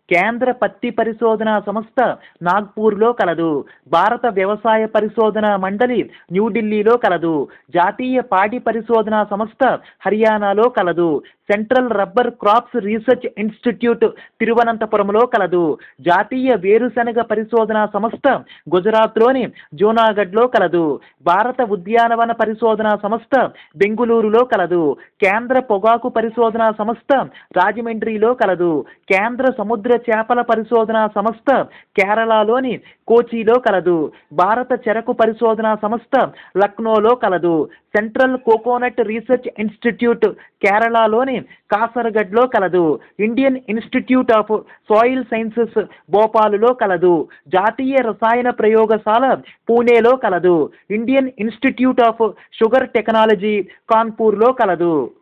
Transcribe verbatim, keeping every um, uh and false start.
కేంద్ర పత్తి పరిశోధనా సంస్థ నాగ్పూర్లో కలదు. భారత వ్యవసాయ పరిశోధనా మండలి న్యూఢిల్లీలో కలదు. జాతీయ పాడి పరిశోధనా సంస్థ హర్యానాలో కలదు. Central rubber crops research institute తిరువనంతపురంలో కలదు. జాతీయ వేరుశనగ పరిశోధనా సంస్థ గుజరాత్లోని జూనాగఢ్లో కలదు. భారత ఉద్యానవన పరిశోధనా సంస్థ బెంగుళూరులో కలదు. కేంద్ర పొగాకు పరిశోధనా సంస్థ రాజమండ్రిలో కలదు. కేంద్ర సముద్ర చేపల పరిశోధనా సంస్థ కేరళలోని కోచిలో కలదు. భారత చెరకు పరిశోధనా సంస్థ లక్నోలో కలదు. సెంట్రల్ కోకోనట్ రీసెర్చ్ ఇన్స్టిట్యూట్ కేరళలోని కాసర్గఢ్లో కలదు. Indian institute of soil sciences భోపాలులో కలదు. జాతీయ రసాయన ప్రయోగశాల పూణేలో కలదు. Indian institute of sugar technology కాన్పూర్లో కలదు.